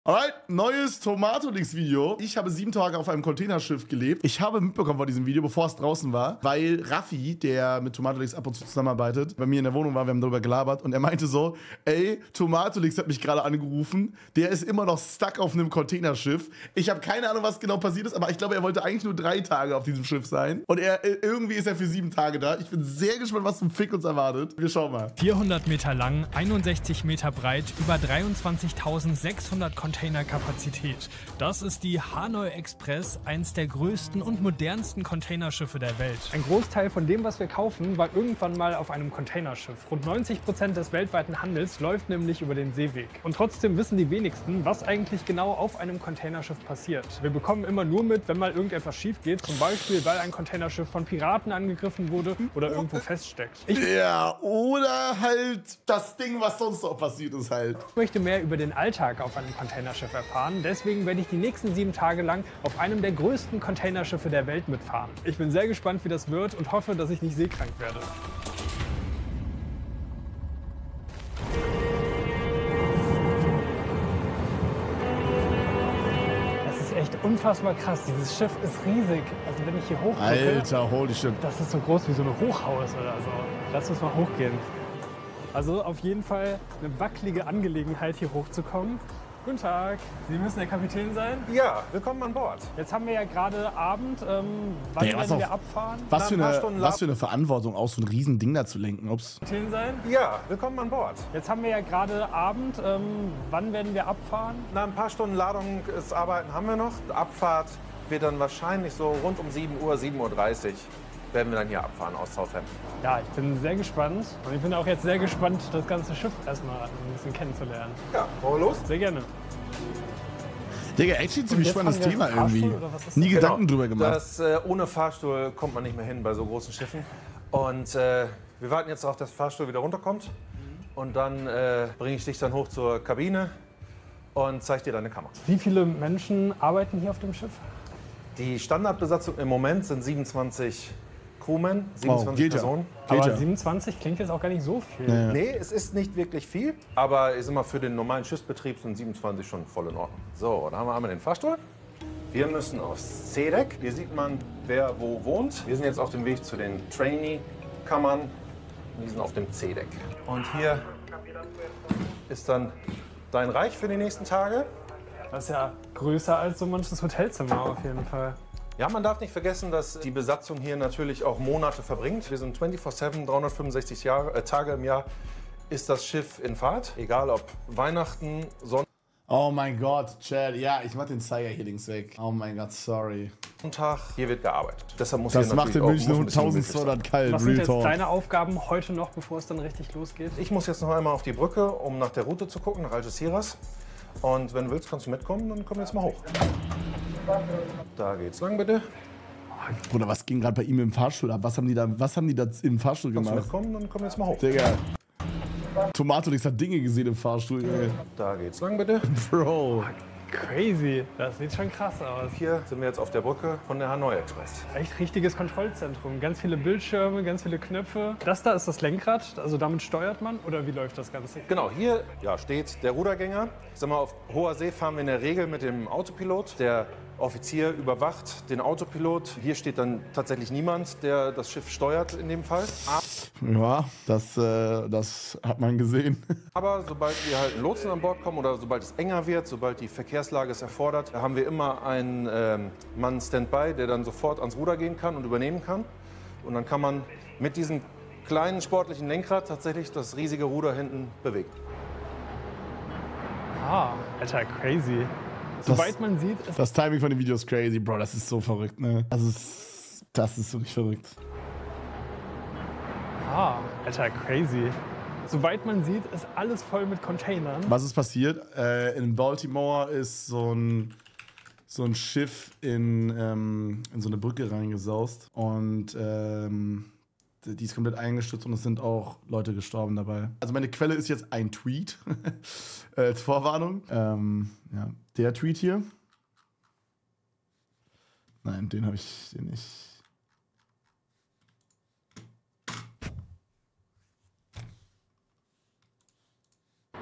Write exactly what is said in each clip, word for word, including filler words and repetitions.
Alright, neues Tomatolix-Video. Ich habe sieben Tage auf einem Containerschiff gelebt. Ich habe mitbekommen von diesem Video, bevor es draußen war, weil Raffi, der mit Tomatolix ab und zu zusammenarbeitet, bei mir in der Wohnung war, wir haben darüber gelabert und er meinte so, ey, Tomatolix hat mich gerade angerufen, der ist immer noch stuck auf einem Containerschiff. Ich habe keine Ahnung, was genau passiert ist, aber ich glaube, er wollte eigentlich nur drei Tage auf diesem Schiff sein und er irgendwie ist er für sieben Tage da. Ich bin sehr gespannt, was zum Fick uns erwartet. Wir schauen mal. vierhundert Meter lang, einundsechzig Meter breit, über dreiundzwanzigtausendsechshundert Containerkapazität. Das ist die Hanoi Express, eins der größten und modernsten Containerschiffe der Welt. Ein Großteil von dem, was wir kaufen, war irgendwann mal auf einem Containerschiff. Rund neunzig Prozent des weltweiten Handels läuft nämlich über den Seeweg. Und trotzdem wissen die wenigsten, was eigentlich genau auf einem Containerschiff passiert. Wir bekommen immer nur mit, wenn mal irgendetwas schief geht, zum Beispiel, weil ein Containerschiff von Piraten angegriffen wurde oder irgendwo feststeckt. Ich ja, oder halt das Ding, was sonst noch passiert ist halt. möchte mehr über den Alltag auf einem Containerschiff erfahren. Deswegen werde ich die nächsten sieben Tage lang auf einem der größten Containerschiffe der Welt mitfahren. Ich bin sehr gespannt, wie das wird und hoffe, dass ich nicht seekrank werde. Das ist echt unfassbar krass. Dieses Schiff ist riesig. Also wenn ich hier hochgucke, Alter, holy shit. das ist so groß wie so ein Hochhaus oder so. Lass uns mal hochgehen. Also auf jeden Fall eine wackelige Angelegenheit, hier hochzukommen. Guten Tag, Sie müssen der Kapitän sein? Ja, willkommen an Bord. Jetzt haben wir ja gerade Abend. Ähm, wann Ja, was werden auf- wir abfahren? Was für, ein paar eine, Stunden was für eine Verantwortung, auch so ein riesen Ding da zu lenken. Ups. Kapitän sein? Ja, willkommen an Bord. Jetzt haben wir ja gerade Abend. Ähm, wann werden wir abfahren? Na, ein paar Stunden Ladung ist Arbeiten haben wir noch. Abfahrt wird dann wahrscheinlich so rund um sieben Uhr, sieben Uhr dreißig werden wir dann hier abfahren aus Southampton. Ja, ich bin sehr gespannt. Und ich bin auch jetzt sehr gespannt, das ganze Schiff erstmal ein bisschen kennenzulernen. Ja, wollen wir los? Sehr gerne. Digga, echt ein ziemlich jetzt spannendes fahren wir Thema irgendwie. Fahrstuhl oder was ist Nie das? Gedanken drüber gemacht. Das, äh, ohne Fahrstuhl kommt man nicht mehr hin bei so großen Schiffen. Und äh, wir warten jetzt darauf, dass der Fahrstuhl wieder runterkommt. Und dann äh, bringe ich dich dann hoch zur Kabine und zeige dir deine Kammer. Wie viele Menschen arbeiten hier auf dem Schiff? Die Standardbesatzung im Moment sind siebenundzwanzig Crewmen, Oh, siebenundzwanzig geht ja. Personen. Geht Aber ja. siebenundzwanzig klingt jetzt auch gar nicht so viel. Ja. Nee, es ist nicht wirklich viel, aber ich sag mal, für den normalen Schiffsbetrieb sind siebenundzwanzig schon voll in Ordnung. So, dann haben wir einmal den Fahrstuhl. Wir müssen aufs C-Deck. Hier sieht man, wer wo wohnt. Wir sind jetzt auf dem Weg zu den Trainee-Kammern. Die sind auf dem C-Deck. Und hier ist dann dein Reich für die nächsten Tage. Das ist ja größer als so manches Hotelzimmer auf jeden Fall. Ja, man darf nicht vergessen, dass die Besatzung hier natürlich auch Monate verbringt. Wir sind vierundzwanzig sieben, dreihundertfünfundsechzig Jahre, äh, Tage im Jahr ist das Schiff in Fahrt. Egal ob Weihnachten, Oh mein Gott, Chad. Ja, ich mach den Zeiger hier links weg. Oh mein Gott, sorry. Sonntag, hier wird gearbeitet. Deshalb muss Das hier macht in natürlich München auch- nur muss ein bisschen gemütlich eintausendzweihundert kalt. Was sind Real jetzt Talk. deine Aufgaben heute noch, bevor es dann richtig losgeht? sein. Ich muss jetzt noch einmal auf die Brücke, um nach der Route zu gucken, nach Algeciras. Und wenn du willst, kannst du mitkommen, dann komm jetzt mal hoch. Da geht's lang, bitte. Bruder, was ging gerade bei ihm im Fahrstuhl ab? Was haben die da, was haben die da im Fahrstuhl Kannst du gemacht? mitkommen, dann komm jetzt mal hoch. Digga. Tomatolix hat Dinge gesehen im Fahrstuhl. Junge. Da geht's lang, bitte. Bro. Crazy, das sieht schon krass aus. Hier sind wir jetzt auf der Brücke von der Hanoi Express. Echt richtiges Kontrollzentrum. Ganz viele Bildschirme, ganz viele Knöpfe. Das da ist das Lenkrad, also damit steuert man? Oder wie läuft das Ganze? Genau, hier ja, steht der Rudergänger. Ich sag mal, auf hoher See fahren wir in der Regel mit dem Autopilot. Der Offizier überwacht den Autopilot. Hier steht dann tatsächlich niemand, der das Schiff steuert in dem Fall. Ja, das, äh, das hat man gesehen. Aber sobald wir halt einen Lotsen an Bord kommen oder sobald es enger wird, sobald die Verkehrslage es erfordert, haben wir immer einen ähm, Mann Standby, der dann sofort ans Ruder gehen kann und übernehmen kann. Und dann kann man mit diesem kleinen sportlichen Lenkrad tatsächlich das riesige Ruder hinten bewegen. Ah, Alter, crazy. Soweit man sieht, ist Das Timing von dem Video ist crazy, Bro. Das ist so verrückt, ne? Das ist, das ist wirklich verrückt. ah, Alter, crazy. Soweit man sieht, ist alles voll mit Containern. Was ist passiert? Äh, in Baltimore ist so ein, so ein Schiff in, ähm, in so eine Brücke reingesaust. Und ähm, die ist komplett eingestürzt und es sind auch Leute gestorben dabei. Also meine Quelle ist jetzt ein Tweet. äh, als Vorwarnung. Ähm, ja, der Tweet hier. Nein, den habe ich den nicht.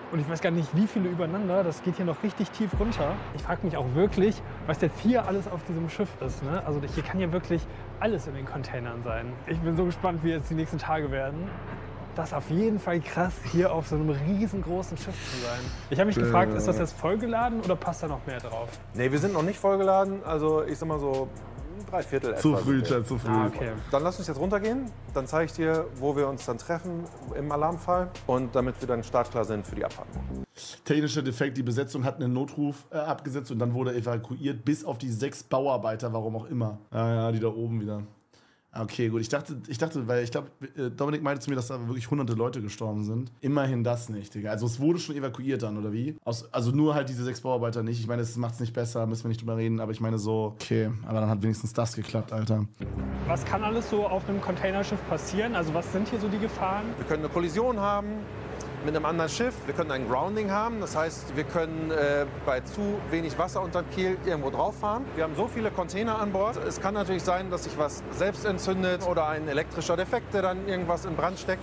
Und ich weiß gar nicht, wie viele übereinander. Das geht hier noch richtig tief runter. Ich frage mich auch wirklich, was jetzt hier alles auf diesem Schiff ist. Ne? Also hier kann ja wirklich alles in den Containern sein. Ich bin so gespannt, wie jetzt die nächsten Tage werden. Das ist auf jeden Fall krass, hier auf so einem riesengroßen Schiff zu sein. Ich habe mich gefragt, ist das jetzt vollgeladen oder passt da noch mehr drauf? Nee, wir sind noch nicht vollgeladen. Also ich sag mal so drei Viertel etwa. Zu früh, Chat, zu früh. Ah, okay. Dann lass uns jetzt runtergehen. Dann zeige ich dir, wo wir uns dann treffen im Alarmfall. Und damit wir dann startklar sind für die Abfahrt. Technischer Defekt, die Besetzung hat einen Notruf äh, abgesetzt und dann wurde evakuiert, bis auf die sechs Bauarbeiter, warum auch immer. Ah ja, die da oben wieder. Okay, gut. Ich dachte, ich dachte, weil ich glaube, Dominik meinte zu mir, dass da wirklich hunderte Leute gestorben sind. Immerhin das nicht, Digga. Also es wurde schon evakuiert dann, oder wie? Aus, also nur halt diese sechs Bauarbeiter nicht. Ich meine, das macht es nicht besser, müssen wir nicht drüber reden. Aber ich meine so, okay, aber dann hat wenigstens das geklappt, Alter. Was kann alles so auf einem Containerschiff passieren? Also was sind hier so die Gefahren? Wir können eine Kollision haben mit einem anderen Schiff. Wir können ein Grounding haben. Das heißt, wir können äh, bei zu wenig Wasser unter dem Kiel irgendwo drauf fahren. Wir haben so viele Container an Bord. Es kann natürlich sein, dass sich was selbst entzündet oder ein elektrischer Defekt, der dann irgendwas in Brand steckt.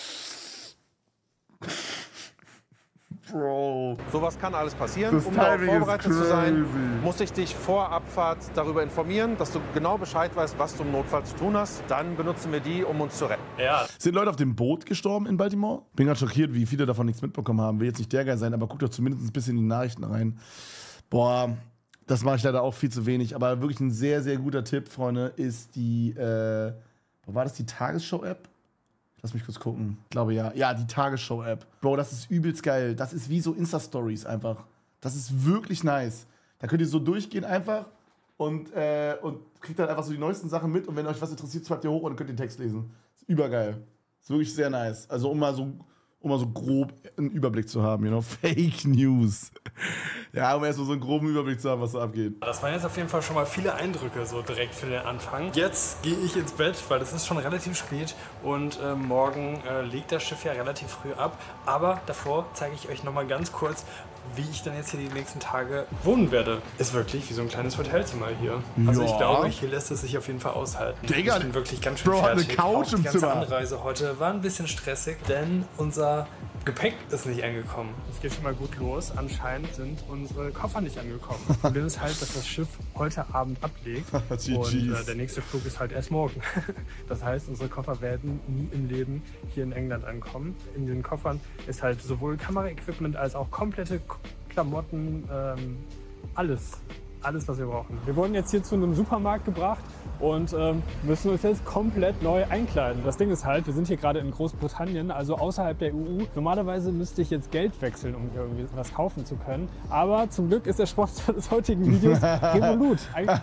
Bro. Sowas kann alles passieren. Das Um darauf Timing ist vorbereitet zu sein, crazy. muss ich dich vor Abfahrt darüber informieren, dass du genau Bescheid weißt, was du im Notfall zu tun hast. Dann benutzen wir die, um uns zu retten. Ja. Sind Leute auf dem Boot gestorben in Baltimore? Bin gerade schockiert, wie viele davon nichts mitbekommen haben. Will jetzt nicht der Geil sein, aber guckt doch zumindest ein bisschen in die Nachrichten rein. Boah, das mache ich leider auch viel zu wenig. Aber wirklich ein sehr, sehr guter Tipp, Freunde, ist die, äh, wo war das, die Tagesschau-App? Lass mich kurz gucken. Ich glaube, ja. Ja, die Tagesschau-App. Bro, das ist übelst geil. Das ist wie so Insta-Stories einfach. Das ist wirklich nice. Da könnt ihr so durchgehen einfach und, äh, und kriegt dann einfach so die neuesten Sachen mit. Und wenn euch was interessiert, swipet ihr hoch und könnt den Text lesen. Ist übergeil. Ist wirklich sehr nice. Also um mal so, um mal so grob einen Überblick zu haben, you know? Fake News. Ja, um erstmal so einen groben Überblick zu haben, was so abgeht. Das waren jetzt auf jeden Fall schon mal viele Eindrücke so direkt für den Anfang. Jetzt gehe ich ins Bett, weil es ist schon relativ spät und äh, morgen äh, legt das Schiff ja relativ früh ab. Aber davor zeige ich euch noch mal ganz kurz, wie ich dann jetzt hier die nächsten Tage wohnen werde. Ist wirklich wie so ein kleines Hotelzimmer hier. Also Ja. ich glaube, hier lässt es sich auf jeden Fall aushalten. Digga, ich bin wirklich ganz schön Bro hat eine fertig. Couch Auch die im ganze Zimmer. Anreise heute war ein bisschen stressig, denn unser Gepäck ist nicht angekommen. Es geht schon mal gut los. Anscheinend sind unsere Koffer nicht angekommen. Das Problem ist halt, dass das Schiff heute Abend ablegt G und Gs. äh, der nächste Flug ist halt erst morgen. Das heißt, unsere Koffer werden nie im Leben hier in England ankommen. In den Koffern ist halt sowohl Kameraequipment als auch komplette K Klamotten, ähm, alles. Alles, was wir brauchen. Wir wurden jetzt hier zu einem Supermarkt gebracht und ähm, müssen uns jetzt komplett neu einkleiden. Das Ding ist halt, wir sind hier gerade in Großbritannien, also außerhalb der E U. Normalerweise müsste ich jetzt Geld wechseln, um hier irgendwie was kaufen zu können. Aber zum Glück ist der Sponsor des heutigen Videos Revolut.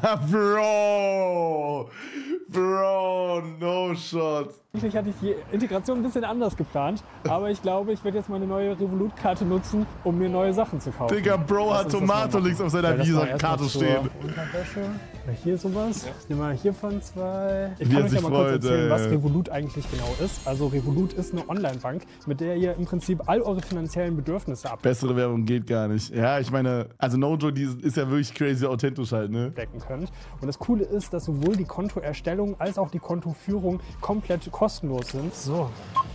Bro! Bro, no shot. Eigentlich hatte ich die Integration ein bisschen anders geplant, aber ich glaube, ich werde jetzt meine neue Revolut-Karte nutzen, um mir neue Sachen zu kaufen. Digga, Bro Lass hat uns das mal Tomato machen. links auf seiner Ja, das war erst Visa-Karte mal zur stehen. Unterwäsche. Oder hier sowas. Ich nehme mal hiervon zwei. Ich Wie kann er euch ja sich mal kurz freut, erzählen, ey. was Revolut eigentlich genau ist. Also Revolut ist eine Online-Bank, mit der ihr im Prinzip all eure finanziellen Bedürfnisse Bessere Werbung geht gar nicht. Ja, ich meine, also no joke, die ist ja wirklich crazy authentisch halt, ne? abdecken könnt. Und das Coole ist, dass sowohl die Kontoerstellung als auch die Kontoführung komplett kostenlos sind. So.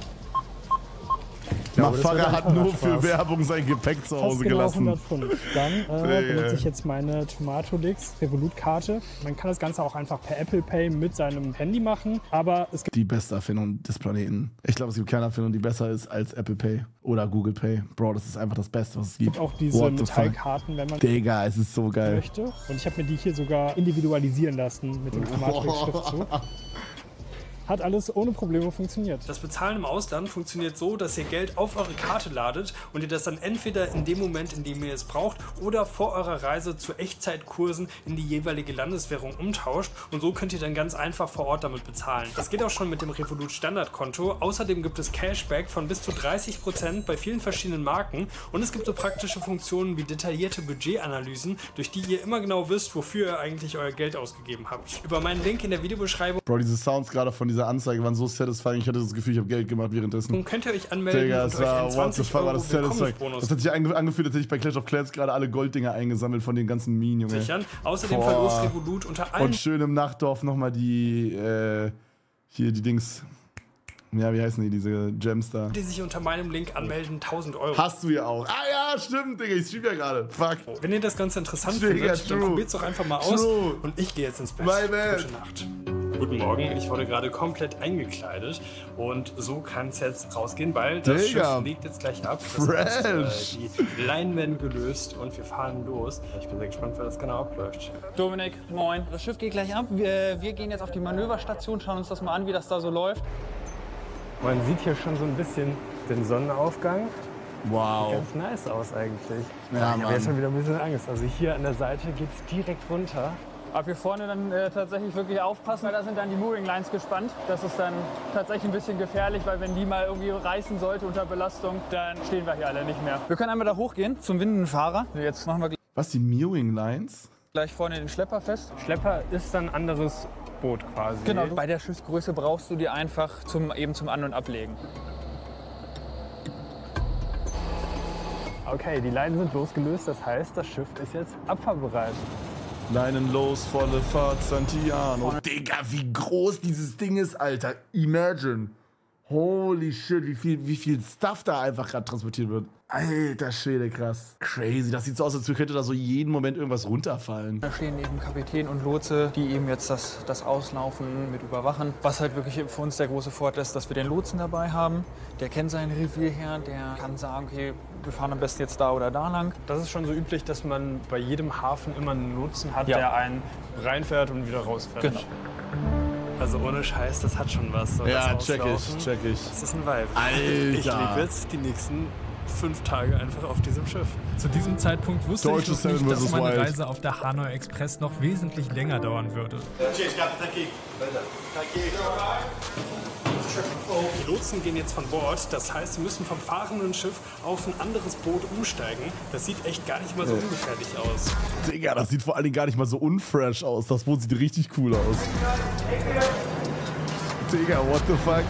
Ich glaube, das wird Motherfucker ein hat toller nur für Spaß. Werbung sein Gepäck zu Fast Hause genau gelassen. hundert Pfund. Dann äh, Digga. benutze ich jetzt meine Tomatolix Revolut-Karte. Man kann das Ganze auch einfach per Apple Pay mit seinem Handy machen, aber es gibt Die beste Erfindung des Planeten. Ich glaube, es gibt keine Erfindung, die besser ist als Apple Pay oder Google Pay. Bro, das ist einfach das Beste, was es gibt. auch diese What the fuck? Metallkarten, wenn man Digga, es ist so geil. möchte. Und ich habe mir die hier sogar individualisieren lassen mit dem Tomatolix-Schriftzug. Hat alles ohne Probleme funktioniert. Das Bezahlen im Ausland funktioniert so, dass ihr Geld auf eure Karte ladet und ihr das dann entweder in dem Moment, in dem ihr es braucht, oder vor eurer Reise zu Echtzeitkursen in die jeweilige Landeswährung umtauscht. Und so könnt ihr dann ganz einfach vor Ort damit bezahlen. Das geht auch schon mit dem Revolut Standardkonto. Außerdem gibt es Cashback von bis zu dreißig Prozent bei vielen verschiedenen Marken. Und es gibt so praktische Funktionen wie detaillierte Budgetanalysen, durch die ihr immer genau wisst, wofür ihr eigentlich euer Geld ausgegeben habt. Über meinen Link in der Videobeschreibung Bro, diese Sounds gerade von dieser Anzeige waren so satisfying. Ich hatte das Gefühl, ich habe Geld gemacht währenddessen. könnt ihr euch anmelden Digga, und es euch war, einen what the zwanzig fuck, war Euro das satisfying. Willkommensbonus Das hat sich ange angefühlt, als hätte ich bei Clash of Clans gerade alle Golddinger eingesammelt von den ganzen Minen, Junge. sichern. Außerdem Boah. verlost Revolut unter allen Und schön im Nachtdorf nochmal die, äh, hier die Dings, Ja, wie heißen die, diese Gems da? Die sich unter meinem Link anmelden, tausend Euro. Hast du ja auch. Ah ja, stimmt, Digga, ich stream ja gerade. Fuck. Wenn ihr das Ganze interessant Digga, findet, dann true. probiert's doch einfach mal aus. True. Und ich gehe jetzt ins Bett. My bad. Gute Nacht. Guten Morgen, ich wurde gerade komplett eingekleidet und so kann es jetzt rausgehen, weil das Digga. Schiff legt jetzt gleich ab. Das Fresh. heißt, äh, die Leinen werden gelöst und wir fahren los. Ich bin sehr gespannt, wie das genau abläuft. Dominik, moin. Das Schiff geht gleich ab. Wir, wir gehen jetzt auf die Manöverstation, schauen uns das mal an, wie das da so läuft. Man sieht hier schon so ein bisschen den Sonnenaufgang. Wow. Ganz nice aus eigentlich. Ja, ich habe Mann. jetzt schon wieder ein bisschen Angst. Also hier an der Seite geht es direkt runter. Ab hier vorne dann äh, tatsächlich wirklich aufpassen, weil da sind dann die Mooring Lines gespannt. Das ist dann tatsächlich ein bisschen gefährlich, weil wenn die mal irgendwie reißen sollte unter Belastung, dann stehen wir hier alle nicht mehr. Wir können einmal da hochgehen zum Windenfahrer. Jetzt machen wir Was, die Mewing Lines? gleich vorne den Schlepper fest. Schlepper ist dann ein anderes Boot quasi. Genau, bei der Schiffsgröße brauchst du die einfach zum, eben zum An- und Ablegen. Okay, die Leinen sind losgelöst, das heißt, das Schiff ist jetzt abfahrbereit. Leinen los, volle Fahrt, Santiano. Digga, wie groß dieses Ding ist, Alter. Imagine. Holy shit, wie viel, wie viel Stuff da einfach gerade transportiert wird. Alter Schwede, krass. Crazy, das sieht so aus, als könnte da so jeden Moment irgendwas runterfallen. Da stehen eben Kapitän und Lotse, die eben jetzt das, das Auslaufen mit überwachen. Was halt wirklich für uns der große Vorteil ist, dass wir den Lotsen dabei haben. Der kennt sein Revier her, der kann sagen, okay, wir fahren am besten jetzt da oder da lang. Das ist schon so üblich, dass man bei jedem Hafen immer einen Lotsen hat, Ja. der einen reinfährt und wieder rausfährt. Genau. Also ohne Scheiß, das hat schon was. So Ja, das check Auslaufen, ich, check ich. Das ist ein Vibe. Alter. Ich lebe jetzt die nächsten fünf Tage einfach auf diesem Schiff. Zu diesem Zeitpunkt wusste Deutsche ich noch nicht, Seven dass versus meine Wild. Reise auf der Hanoi Express noch wesentlich länger dauern würde. Die Lotsen gehen jetzt von Bord, das heißt, sie müssen vom fahrenden Schiff auf ein anderes Boot umsteigen. Das sieht echt gar nicht mal so ungefährlich aus. Digga, das sieht vor allen Dingen gar nicht mal so unfresh aus. Das Boot sieht richtig cool aus. Digga, what the fuck?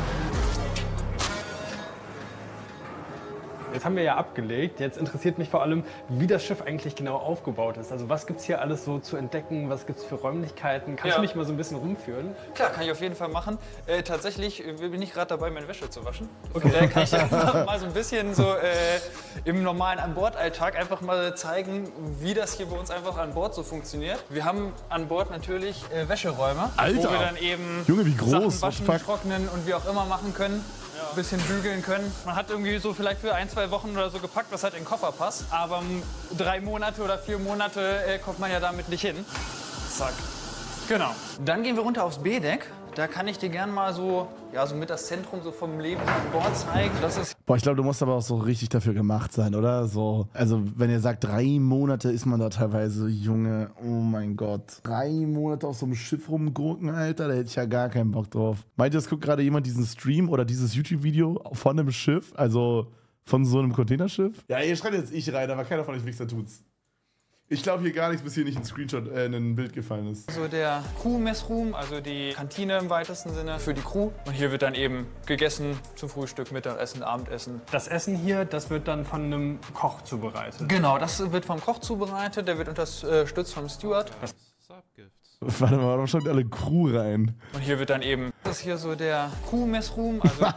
Jetzt haben wir ja abgelegt. Jetzt interessiert mich vor allem, wie das Schiff eigentlich genau aufgebaut ist. Also was gibt es hier alles so zu entdecken? Was gibt es für Räumlichkeiten? Kannst Ja. du mich mal so ein bisschen rumführen? Klar, kann ich auf jeden Fall machen. Äh, tatsächlich äh, bin ich gerade dabei, meine Wäsche zu waschen. Okay. Da kann ich einfach mal so ein bisschen so äh, im normalen An-Bord-Alltag einfach mal zeigen, wie das hier bei uns einfach an Bord so funktioniert. Wir haben an Bord natürlich äh, Wäscheräume, Alter. wo wir dann eben Junge, wie groß, Sachen what the waschen, fuck? trocknen und wie auch immer machen können. Ein bisschen bügeln können. Man hat irgendwie so vielleicht für ein, zwei Wochen oder so gepackt, was halt in den Koffer passt. Aber um, drei Monate oder vier Monate äh, kommt man ja damit nicht hin. Zack. Genau. Dann gehen wir runter aufs B-Deck. Da kann ich dir gern mal so, ja, so mit das Zentrum so vom Leben an Bord zeigen. Das ist Boah, ich glaube, du musst aber auch so richtig dafür gemacht sein, oder? So, also, wenn ihr sagt, drei Monate ist man da teilweise, Junge, oh mein Gott. Drei Monate auf so einem Schiff rumgurken, Alter, da hätte ich ja gar keinen Bock drauf. Meint ihr, es guckt gerade jemand diesen Stream oder dieses YouTube-Video von einem Schiff? Also von so einem Containerschiff? Ja, ihr schreibt jetzt ich rein, aber keiner von euch Wichser tut's. Ich glaube hier gar nichts, bis hier nicht ein Screenshot, äh, ein Bild gefallen ist. so der Crew-Messroom, also die Kantine im weitesten Sinne für die Crew. Und hier wird dann eben gegessen zum Frühstück, Mittagessen, Abendessen. Das Essen hier, das wird dann von einem Koch zubereitet. Genau, das wird vom Koch zubereitet, der wird unterstützt vom Steward. Warte mal, warum schaut alle Crew rein? Und hier wird dann eben, das ist hier so der Crew-Messroom, also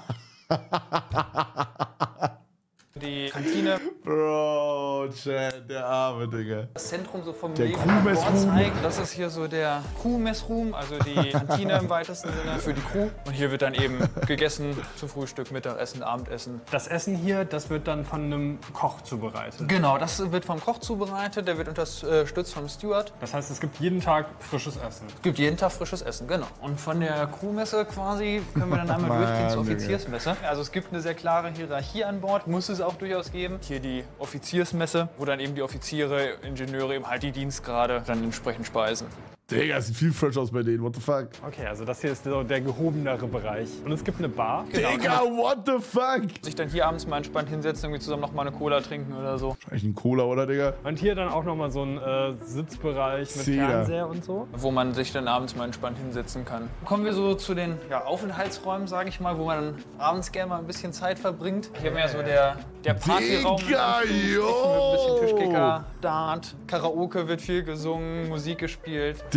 die Kantine, Bro, Chad, der arme Digga. das Zentrum so vom Der Leben an Bord Crew-Messroom. zeigen. Das ist hier so der Crew-Messroom, also die Kantine im weitesten Sinne für die Crew. Und hier wird dann eben gegessen zum Frühstück, Mittagessen, Abendessen. Das Essen hier, das wird dann von einem Koch zubereitet. Genau, das wird vom Koch zubereitet, der wird unterstützt vom Steward. Das heißt, es gibt jeden Tag frisches Essen. Es gibt jeden Tag frisches Essen, genau. Und von der Crewmesse quasi können wir dann einmal Mann, durchgehen zur Digga. Offiziersmesse. Also es gibt eine sehr klare Hierarchie an Bord, muss es auch durchaus geben. Hier die Offiziersmesse, wo dann eben die Offiziere, Ingenieure, eben halt die Dienstgrade dann entsprechend speisen. Digga, es sieht viel fresh aus bei denen, what the fuck? Okay, also das hier ist so der gehobenere Bereich. Und es gibt eine Bar. Digga, what the fuck? Sich dann hier abends mal entspannt hinsetzen, irgendwie zusammen noch mal eine Cola trinken oder so. Wahrscheinlich ein Cola, oder, Digga? Und hier dann auch nochmal so ein äh, Sitzbereich mit Cedar. Fernseher und so. Wo man sich dann abends mal entspannt hinsetzen kann. Kommen wir so zu den ja, Aufenthaltsräumen, sage ich mal, wo man dann abends gerne mal ein bisschen Zeit verbringt. Hier haben wir ja so der, der Partyraum. mit Digga, Anführungsstrichen, yo! mit ein bisschen Tischkicker, Dart, Karaoke wird viel gesungen, Musik gespielt.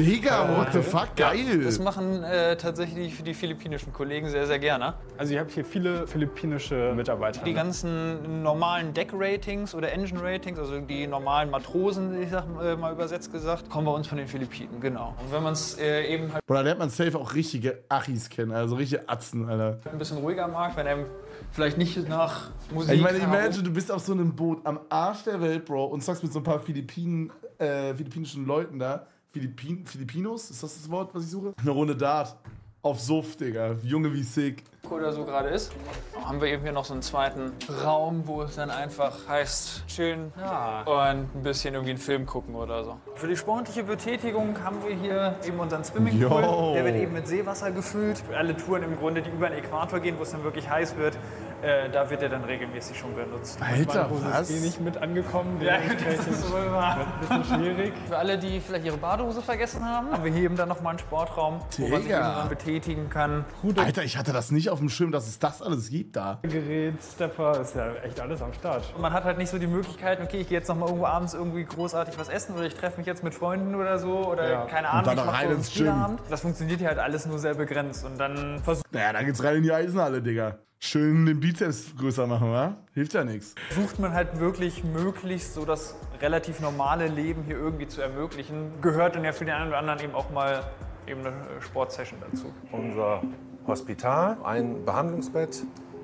Digga, what the fuck, geil. Das machen äh, tatsächlich die philippinischen Kollegen sehr, sehr gerne. Also ihr habt hier viele philippinische Mitarbeiter. Die ne? ganzen normalen Deck-Ratings oder Engine-Ratings, also die normalen Matrosen, ich sag äh, mal übersetzt gesagt, kommen bei uns von den Philippinen, genau. Und wenn man es äh, eben halt Oder lernt man safe auch richtige Achis kennen, also richtige Atzen, Alter. ein bisschen ruhiger mag, wenn er vielleicht nicht nach Musik... Ich meine, imagine, du bist auf so einem Boot am Arsch der Welt, Bro, und zockst mit so ein paar Philippinen, äh, philippinischen Leuten da. Philippin, Philippinos, ist das das Wort, was ich suche? Eine Runde Dart. Auf Suff, Digga. Junge wie sick. oder so gerade ist. Haben wir eben hier noch so einen zweiten Raum, wo es dann einfach heißt, chillen Ja. und ein bisschen irgendwie einen Film gucken oder so. Für die sportliche Betätigung haben wir hier eben unseren Swimmingpool. Yo. Der wird eben mit Seewasser gefüllt. Für alle Touren im Grunde, die über den Äquator gehen, wo es dann wirklich heiß wird, äh, da wird er dann regelmäßig schon benutzt. Alter, Wo was? ist eh nicht mit angekommen. Ja, Dementsprechend das ist wohl wahr. ein bisschen schwierig. Für alle, die vielleicht ihre Badehose vergessen haben, haben wir hier eben dann nochmal einen Sportraum, wo man sich Digga. eben dann betätigen kann. Alter, ich hatte das nicht auf dem Schirm, dass es das alles gibt da. Gerät, Stepper, ist ja echt alles am Start. Und man hat halt nicht so die Möglichkeit, okay, ich gehe jetzt noch mal irgendwo abends irgendwie großartig was essen oder ich treffe mich jetzt mit Freunden oder so oder Ja. keine Und Ahnung, dann ich mache rein so einen ins Gym. Spieleabend. Das funktioniert hier halt alles nur sehr begrenzt und dann versucht Naja, da geht's rein in die Eisenhalle, Digga. Schön den Bizeps größer machen, wa? Hilft ja nichts. man halt wirklich möglichst so das relativ normale Leben hier irgendwie zu ermöglichen. Gehört dann ja für den einen oder anderen eben auch mal eben eine Sportsession dazu. Unser Hospital, ein Behandlungsbett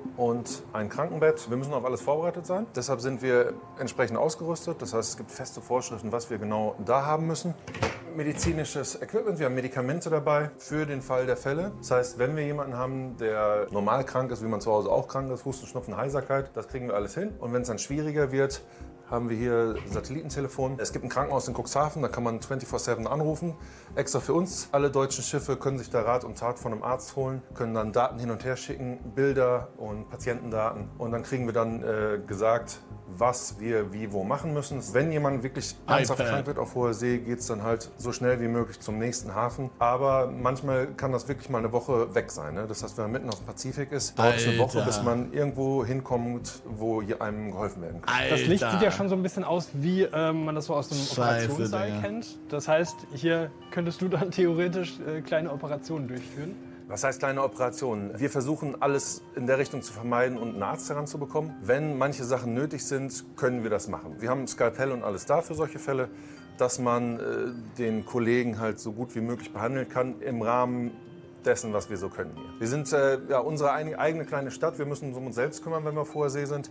und ein Krankenbett. Wir müssen auf alles vorbereitet sein. Deshalb sind wir entsprechend ausgerüstet. Das heißt, es gibt feste Vorschriften, was wir genau da haben müssen. Medizinisches Equipment, wir haben Medikamente dabei für den Fall der Fälle. Das heißt, wenn wir jemanden haben, der normal krank ist, wie man zu Hause auch krank ist, Husten, Schnupfen, Heiserkeit, das kriegen wir alles hin. Und wenn es dann schwieriger wird, haben wir hier Satellitentelefon. Es gibt ein Krankenhaus in Cuxhaven, da kann man vierundzwanzig sieben anrufen. Extra für uns. Alle deutschen Schiffe können sich da Rat und Tat von einem Arzt holen, können dann Daten hin und her schicken, Bilder und Patientendaten. Und dann kriegen wir dann äh, gesagt, was wir wie wo machen müssen. Wenn jemand wirklich ernsthaft krank wird auf hoher See, geht es dann halt so schnell wie möglich zum nächsten Hafen. Aber manchmal kann das wirklich mal eine Woche weg sein. Ne? Das heißt, wenn man mitten auf dem Pazifik ist, dauert es eine Woche, Alter. bis man irgendwo hinkommt, wo einem geholfen werden kann. Das Licht sieht ja schon so ein bisschen aus, wie ähm, man das so aus dem Scheiße, Operationssaal Digga. kennt. Das heißt, hier könntest du dann theoretisch äh, kleine Operationen durchführen. Was heißt kleine Operationen? Wir versuchen alles in der Richtung zu vermeiden und einen Arzt heranzubekommen. Wenn manche Sachen nötig sind, können wir das machen. Wir haben Skalpell und alles da für solche Fälle, dass man äh, den Kollegen halt so gut wie möglich behandeln kann im Rahmen dessen, was wir so können hier. Wir sind äh, ja, unsere ein- eigene kleine Stadt. Wir müssen uns um uns selbst kümmern, wenn wir auf hoher See sind.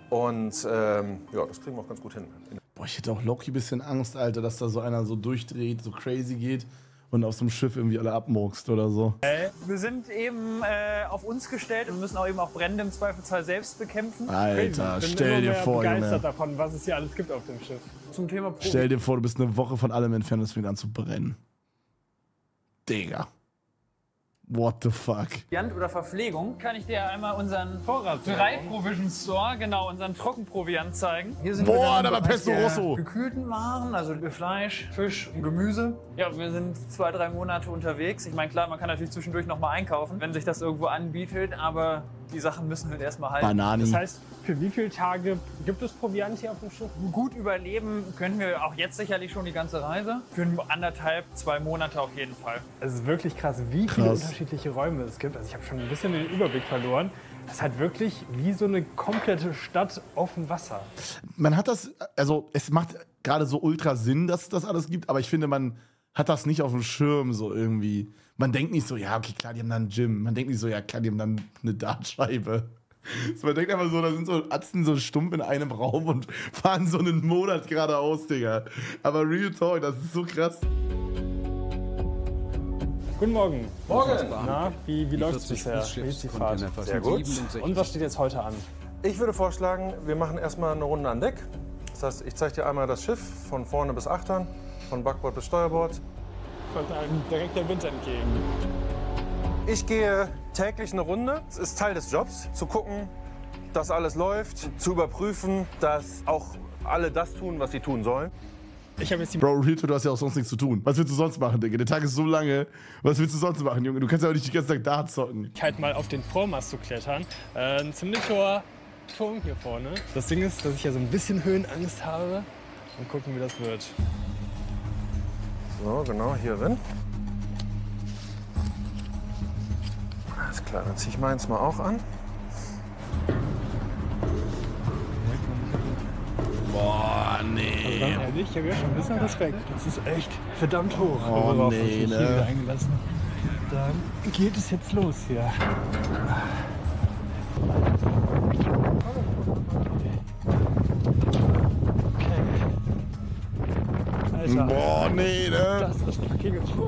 Und ähm, ja, das kriegen wir auch ganz gut hin. Boah, ich hätte auch Loki ein bisschen Angst, Alter, dass da so einer so durchdreht, so crazy geht und auf so einem Schiff irgendwie alle abmurkst oder so. Wir sind eben äh, auf uns gestellt und müssen auch eben auch Brände im Zweifelsfall selbst bekämpfen. Alter, Ich bin stell immer dir mehr vor, begeistert Junge. davon, was es hier alles gibt auf dem Schiff. Zum Thema Profi. Stell dir vor, du bist eine Woche von allem entfernt und es fängt an zu brennen. Digga. What the fuck? Proviant oder Verpflegung kann ich dir einmal unseren drei Provision Store, genau, unseren Trockenproviant zeigen. Hier sind Boah, wir dann da war im Bereich Pesto der Rosso. gekühlten Waren, also Fleisch, Fisch und Gemüse. Ja, wir sind zwei, drei Monate unterwegs. Ich meine, klar, man kann natürlich zwischendurch noch mal einkaufen, wenn sich das irgendwo anbietet, aber die Sachen müssen halt erstmal halten. Banani. Das heißt, für wie viele Tage gibt es Proviant hier auf dem Schiff? Gut überleben können wir auch jetzt sicherlich schon die ganze Reise. Für anderthalb, zwei Monate auf jeden Fall. Es ist wirklich krass, wie viele Krass. unterschiedliche Räume es gibt. Also ich habe schon ein bisschen den Überblick verloren. Es ist halt wirklich wie so eine komplette Stadt auf dem Wasser. Man hat das, also es macht gerade so ultra Sinn, dass es das alles gibt, aber ich finde, man hat das nicht auf dem Schirm so irgendwie. Man denkt nicht so, ja, okay, klar, die haben dann ein Gym. Man denkt nicht so, ja, klar, die haben dann eine Dartscheibe. So, man denkt einfach so, da sind so Atzen so stumpf in einem Raum und fahren so einen Monat geradeaus, Digga. Aber Real Talk, das ist so krass. Guten Morgen. Morgen! Na, wie, wie läuft es bisher? Wie ist die Fahrt? Sehr gut. Und was steht jetzt heute an? Ich würde vorschlagen, wir machen erstmal eine Runde an Deck. Das heißt, ich zeige dir einmal das Schiff von vorne bis achtern, von Backbord bis Steuerbord. Kommt einem direkt der Wind entgegen. Ich gehe täglich eine Runde. Es ist Teil des Jobs, zu gucken, dass alles läuft, zu überprüfen, dass auch alle das tun, was sie tun sollen. Ich habe jetzt die Bro, Real Talk, du hast ja auch sonst nichts zu tun. Was willst du sonst machen, Digga? Der Tag ist so lange. Was willst du sonst machen, Junge? Du kannst ja auch nicht den ganzen Tag Dart zocken. Möglichkeit, mal auf den Vormast zu klettern. Äh, ein ziemlich hoher Turm hier vorne. Das Ding ist, dass ich ja so ein bisschen Höhenangst habe. Und gucken, wie das wird. So, genau, hier drin. Alles klar, dann ziehe ich meins mal auch an. Boah, nee. Ganz ehrlich, ich habe ja schon ein bisschen Respekt. Das ist echt verdammt hoch. Oh, worauf nee, ich mich ne? hier wieder eingelassen. Dann geht es jetzt los hier. Alter, Boah, nee, ne? das ist fucking hoch.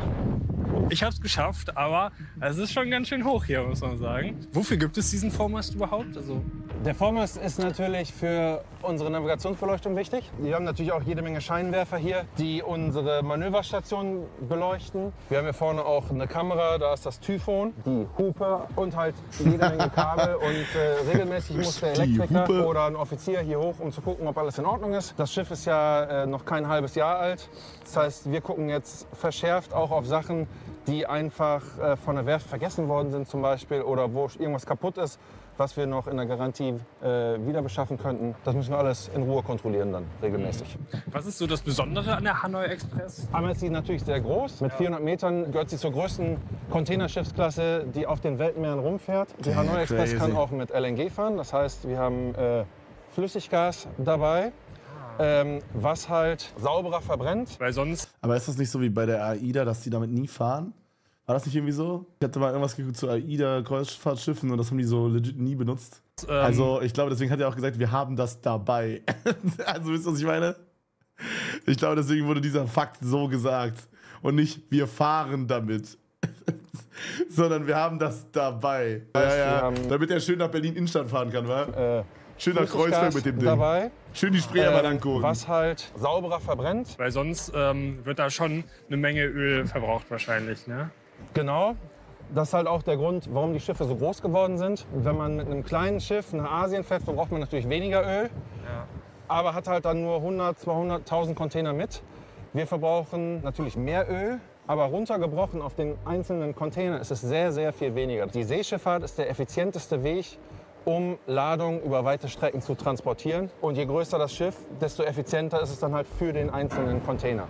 Ich habe es geschafft, aber es ist schon ganz schön hoch hier, muss man sagen. Wofür gibt es diesen Vormast überhaupt? Also Der Vormast ist natürlich für unsere Navigationsbeleuchtung wichtig. Wir haben natürlich auch jede Menge Scheinwerfer hier, die unsere Manöverstation beleuchten. Wir haben hier vorne auch eine Kamera, da ist das Typhon, die Hupe und halt jede Menge Kabel. Und äh, regelmäßig muss der Die Elektriker Hupe. oder ein Offizier hier hoch, um zu gucken, ob alles in Ordnung ist. Das Schiff ist ja äh, noch kein halbes Jahr alt. Das heißt, wir gucken jetzt verschärft auch auf Sachen, die einfach äh, von der Werft vergessen worden sind zum Beispiel oder wo irgendwas kaputt ist, was wir noch in der Garantie äh, wieder beschaffen könnten. Das müssen wir alles in Ruhe kontrollieren dann regelmäßig. was ist so das Besondere an der Hanoi Express? Einmal ist sie natürlich sehr groß. Mit vierhundert Metern gehört sie zur größten Containerschiffsklasse, die auf den Weltmeeren rumfährt. Die Hanoi Express crazy. kann auch mit L N G fahren. Das heißt, wir haben äh, Flüssiggas dabei, ähm, was halt sauberer verbrennt. Weil sonst Aber ist das nicht so wie bei der AIDA, dass die damit nie fahren? War das nicht irgendwie so? Ich hatte mal irgendwas geguckt zu AIDA-Kreuzfahrtschiffen und das haben die so legit nie benutzt. ähm, Also ich glaube, deswegen hat er auch gesagt, wir haben das dabei. Also wisst ihr, was ich meine? Ich glaube, deswegen wurde dieser Fakt so gesagt. Und nicht, wir fahren damit. Sondern wir haben das dabei. Ja, wir ja. haben- Damit er schön nach Berlin-Innenstadt fahren kann, wa? Äh, Schön nach Kreuzberg mit dem Ding. dabei, Schön die Spreerbahn ähm, angucken. was halt sauberer verbrennt. Weil sonst ähm, wird da schon eine Menge Öl verbraucht wahrscheinlich, ne? Genau. Das ist halt auch der Grund, warum die Schiffe so groß geworden sind. Wenn man mit einem kleinen Schiff nach Asien fährt, verbraucht man natürlich weniger Öl. Aber hat halt dann nur hundert, zweihunderttausend Container mit. Wir verbrauchen natürlich mehr Öl, aber runtergebrochen auf den einzelnen Container ist es sehr, sehr viel weniger. Die Seeschifffahrt ist der effizienteste Weg, um Ladung über weite Strecken zu transportieren. Und je größer das Schiff, desto effizienter ist es dann halt für den einzelnen Container.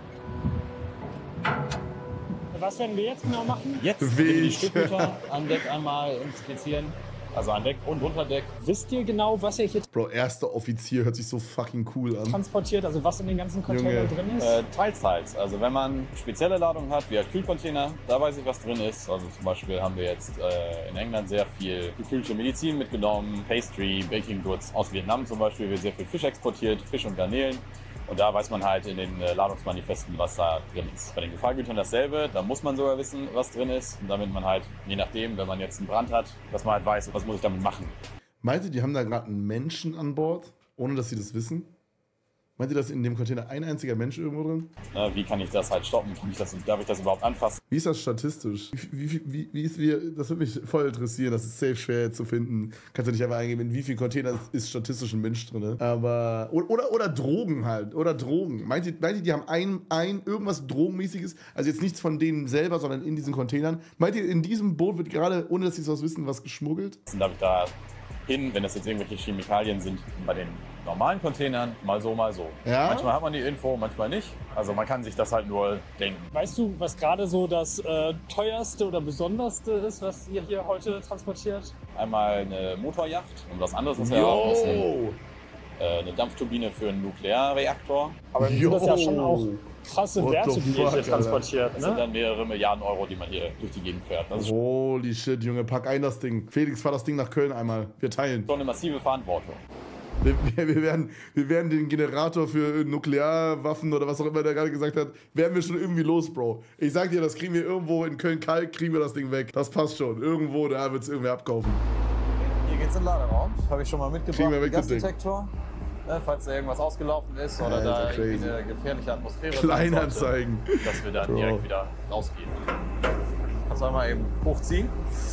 Was werden wir jetzt genau machen? Jetzt Wild. werden die Stückgüter an Deck einmal inspizieren. Also an Deck und unter Deck. Wisst ihr genau, was ihr hier Bro, erster Offizier hört sich so fucking cool an. transportiert, also was in den ganzen Containern Junge. drin ist? Äh, teils, teils. Also wenn man spezielle Ladung hat, wie halt Kühlcontainer, da weiß ich, was drin ist. Also zum Beispiel haben wir jetzt äh, in England sehr viel gekühlte Medizin mitgenommen, Pastry, Baking Goods. Aus Vietnam zum Beispiel wird sehr viel Fisch exportiert, Fisch und Garnelen. Und da weiß man halt in den äh, Ladungsmanifesten, was da drin ist. Bei den Gefahrgütern dasselbe, da muss man sogar wissen, was drin ist. Und damit man halt, je nachdem, wenn man jetzt einen Brand hat, dass man halt weiß, was muss ich damit machen. Meint ihr, die haben da gerade einen Menschen an Bord, ohne dass sie das wissen? Meint ihr, dass in dem Container ein einziger Mensch irgendwo drin? Ne, wie kann ich das halt stoppen? Kann ich das, darf ich das überhaupt anfassen? Wie ist das statistisch? Wie, wie, wie, wie ist wir, das würde mich voll interessieren, das ist safe schwer zu finden. Kannst du nicht einfach eingeben, in wie viel Container ist statistisch ein Mensch drin. Aber, oder, oder Drogen halt, oder Drogen. Meint ihr, meint ihr die haben ein, ein, irgendwas Drogenmäßiges, also jetzt nichts von denen selber, sondern in diesen Containern? Meint ihr, in diesem Boot wird gerade, ohne dass sie was wissen, was geschmuggelt? Dann darf ich da hin, wenn das jetzt irgendwelche Chemikalien sind, bei den normalen Containern, mal so, mal so. Ja? Manchmal hat man die Info, manchmal nicht. Also man kann sich das halt nur denken. Weißt du, was gerade so das äh, teuerste oder besonderste ist, was ihr hier heute transportiert? Einmal eine Motorjacht und was anderes ist ja auch ist eine, Yo! äh, eine Dampfturbine für einen Nuklearreaktor. Aber dann sind das ja schon auch krasse What Werte, the die ihr fuck, hier Alter. transportiert. Das sind Ne? dann mehrere Milliarden Euro, die man hier durch die Gegend fährt. Das ist Holy shit, Junge, pack ein das Ding. Felix, fahr das Ding nach Köln einmal. Wir teilen. schon eine massive Verantwortung. Wir, wir, wir, werden, wir werden den Generator für Nuklearwaffen oder was auch immer der gerade gesagt hat, werden wir schon irgendwie los, Bro. Ich sag dir, das kriegen wir irgendwo in Köln-Kalk, kriegen wir das Ding weg. Das passt schon. Irgendwo, da wird es irgendwer abkaufen. Hier geht's in den Laderaum. Habe ich schon mal mitgebracht. Kriegen wir weg, den das Ding. Gasdetektor. Ne, falls da irgendwas ausgelaufen ist oder Alter, da irgendwie crazy. eine gefährliche Atmosphäre sein Kleinanzeigen. sollte, dass wir dann Bro. direkt wieder rausgehen. Kannst du einmal eben hochziehen.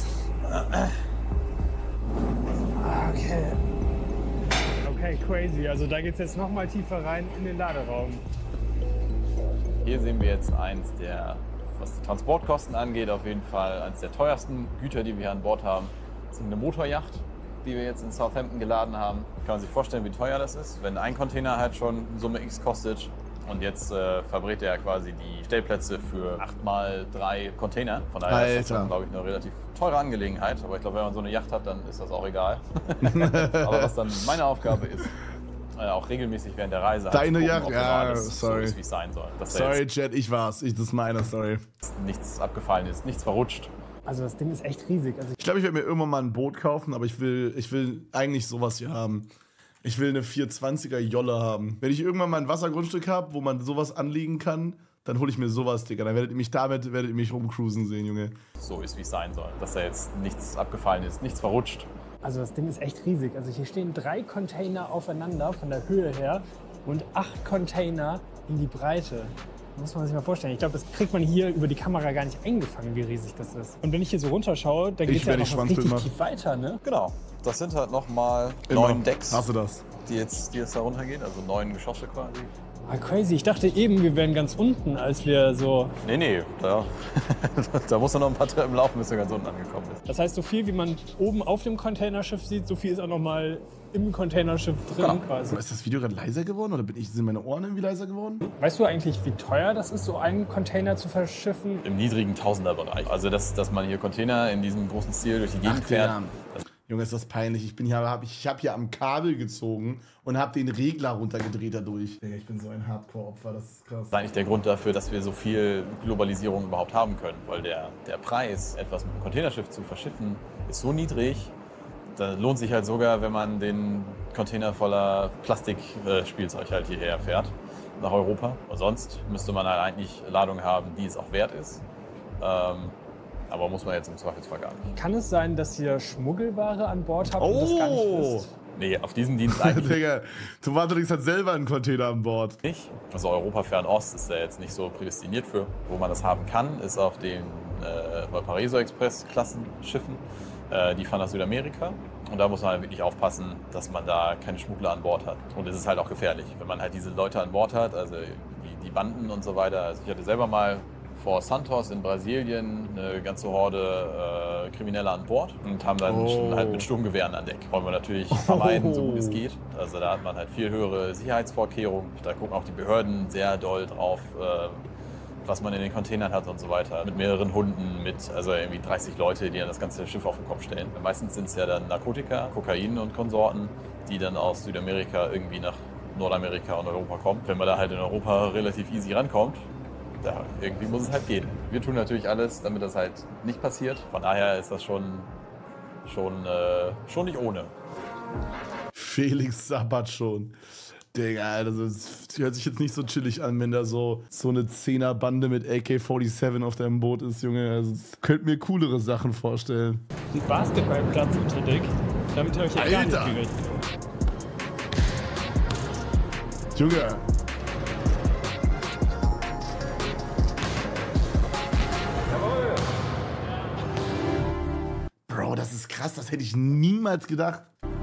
Okay. Okay, crazy. Also da geht es jetzt noch mal tiefer rein in den Laderaum. Hier sehen wir jetzt eins der, was die Transportkosten angeht, auf jeden Fall eines der teuersten Güter, die wir hier an Bord haben. Das ist eine Motorjacht, die wir jetzt in Southampton geladen haben. Kann man sich vorstellen, wie teuer das ist. Wenn ein Container halt schon Summe X kostet, Und jetzt äh, verbrät er quasi die Stellplätze für acht mal drei Container. Von daher Alter. ist das, glaube ich, eine relativ teure Angelegenheit. Aber ich glaube, wenn man so eine Yacht hat, dann ist das auch egal. Aber was dann meine Aufgabe ist, äh, auch regelmäßig während der Reise... Deine halt, Yacht? Ja, alles sorry. So ist, wie es sein soll. Dass sorry, Chat, ich war's. Ich, das ist meine, sorry. Nichts abgefallen ist, nichts verrutscht. Also das Ding ist echt riesig. Also ich glaube, ich werde mir irgendwann mal ein Boot kaufen, aber ich will, ich will eigentlich sowas hier haben. Ich will eine vierhundertzwanziger Jolle haben. Wenn ich irgendwann mal ein Wassergrundstück habe, wo man sowas anlegen kann, dann hole ich mir sowas, Digga. Dann werdet ihr mich damit, werdet ihr mich rumcruisen sehen, Junge. So ist, wie es sein soll. Dass da jetzt nichts abgefallen ist, nichts verrutscht. Also das Ding ist echt riesig. Also hier stehen drei Container aufeinander von der Höhe her und acht Container in die Breite. Muss man sich mal vorstellen. Ich glaube, das kriegt man hier über die Kamera gar nicht eingefangen, wie riesig das ist. Und wenn ich hier so runterschaue, dann geht es ja noch richtig tief weiter, ne? Genau. Das sind halt nochmal neun Decks. Hast du das? Die jetzt, die jetzt da runtergehen, also neun Geschosse quasi. Ah, crazy. Ich dachte eben, wir wären ganz unten, als wir so... Nee, nee, da, da muss man noch ein paar Treppen laufen, bis wir ganz unten angekommen ist. Das heißt, so viel, wie man oben auf dem Containerschiff sieht, so viel ist auch noch mal im Containerschiff drin genau. quasi. Ist das Video gerade leiser geworden oder bin ich, sind meine Ohren irgendwie leiser geworden? Weißt du eigentlich, wie teuer das ist, so einen Container zu verschiffen? Im niedrigen Tausenderbereich. Also, dass, dass man hier Container in diesem großen Stil durch die Gegend Ach, fährt. Ja. Junge, ist das peinlich. Ich bin hier, hab, ich habe hier am Kabel gezogen und habe den Regler runtergedreht dadurch. Digga, ich bin so ein Hardcore-Opfer, das ist krass. Das ist eigentlich der Grund dafür, dass wir so viel Globalisierung überhaupt haben können. Weil der, der Preis, etwas mit einem Containerschiff zu verschiffen, ist so niedrig. Da lohnt sich halt sogar, wenn man den Container voller Plastikspielzeug halt hierher fährt, nach Europa. Und sonst müsste man halt eigentlich Ladung haben, die es auch wert ist. Ähm, Aber muss man jetzt im Zweifelsfall gar nicht. Kann es sein, dass ihr Schmuggelware an Bord habt oh. und das gar nicht wisst? Nee, auf diesen Dienst eigentlich Digga, Tomatolix hat selber einen Container an Bord. nicht. Also Europa Fernost ist da jetzt nicht so prädestiniert für. Wo man das haben kann, ist auf den äh, Valparaiso Express Klassenschiffen. Äh, die fahren nach Südamerika. Und da muss man halt wirklich aufpassen, dass man da keine Schmuggler an Bord hat. Und es ist halt auch gefährlich, wenn man halt diese Leute an Bord hat, also die, die Banden und so weiter. Also ich hatte selber mal vor Santos in Brasilien eine ganze Horde äh, Krimineller an Bord und haben dann Oh. halt mit Sturmgewehren an Deck. Wollen wir natürlich vermeiden, so gut es geht. Also da hat man halt viel höhere Sicherheitsvorkehrungen. Da gucken auch die Behörden sehr doll drauf, äh, was man in den Containern hat und so weiter. Mit mehreren Hunden, mit also irgendwie dreißig Leute, die dann das ganze Schiff auf den Kopf stellen. Meistens sind es ja dann Narkotika, Kokain und Konsorten, die dann aus Südamerika irgendwie nach Nordamerika und Europa kommen. Wenn man da halt in Europa relativ easy rankommt, ja, irgendwie muss es halt gehen. Wir tun natürlich alles, damit das halt nicht passiert. Von daher ist das schon, schon, äh, schon nicht ohne. Felix Sabat schon. Digga, also das hört sich jetzt nicht so chillig an, wenn da so, so eine Zehner-Bande mit A K siebenundvierzig auf deinem Boot ist, Junge. Also ich könnte mir coolere Sachen vorstellen. Ein Basketballplatz unter Deck. Damit habe ich ja gar nicht Alter. gerechnet. Junge. Bro, das ist krass, das hätte ich niemals gedacht.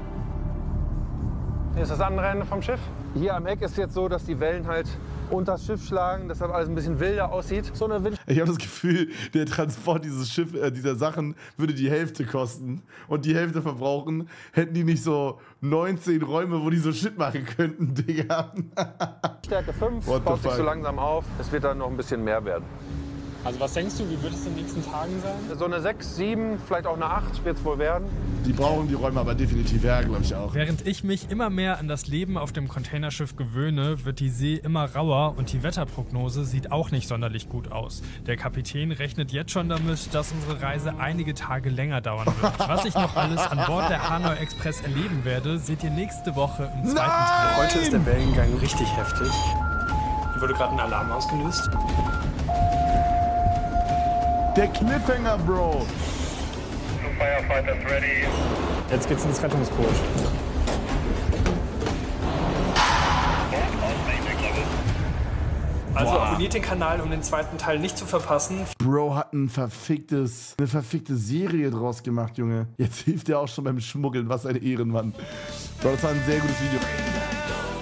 Hier ist das andere Ende vom Schiff. Hier am Eck ist jetzt so, dass die Wellen halt unter das Schiff schlagen, deshalb alles ein bisschen wilder aussieht. So eine Wind Ich habe das Gefühl, der Transport dieses Schiff, äh, dieser Sachen würde die Hälfte kosten und die Hälfte verbrauchen. Hätten die nicht so neunzehn Räume, wo die so Shit machen könnten, Digga. Stärke fünf, What the baut sich fuck? so langsam auf. Es wird dann noch ein bisschen mehr werden. Also was denkst du, wie wird es in den nächsten Tagen sein? So eine sechs, sieben, vielleicht auch eine acht wird es wohl werden. Die brauchen die Räume aber definitiv, ja, glaube ich auch. Während ich mich immer mehr an das Leben auf dem Containerschiff gewöhne, wird die See immer rauer und die Wetterprognose sieht auch nicht sonderlich gut aus. Der Kapitän rechnet jetzt schon damit, dass unsere Reise einige Tage länger dauern wird. Was ich noch alles an Bord der Hanoi Express erleben werde, seht ihr nächste Woche im zweiten Teil. Heute ist der Wellengang richtig heftig. Hier wurde gerade ein Alarm ausgelöst. Der Cliffhanger, Bro. Firefighters ready. Jetzt geht's ins Rettungsboot. Also abonniert den Kanal, um den zweiten Teil nicht zu verpassen. Bro hat ein verficktes, eine verfickte Serie draus gemacht, Junge. Jetzt hilft er auch schon beim Schmuggeln. Was ein Ehrenmann. Bro, das war ein sehr gutes Video.